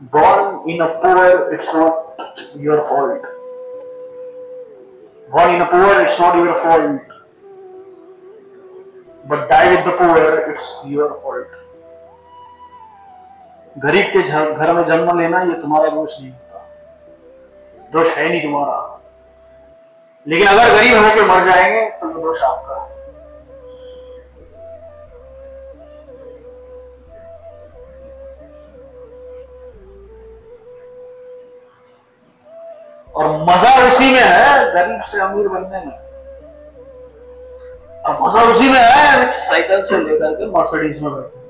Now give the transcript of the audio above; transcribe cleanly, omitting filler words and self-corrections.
Born in a poor, it's not your fault. Born in a poor, it's not your fault. But die with the poor, it's your fault. गरीब के घर में जन्म लेना ये तुम्हारा दोष नहीं होता, दोष है नहीं तुम्हारा। लेकिन अगर गरीब होकर मर जाएंगे तो ये दोष आपका। और मजा उसी में है गरीब से अमीर बनने में, और मजा उसी में है साइकिल से लेकर के मर्सिडीज में बैठे।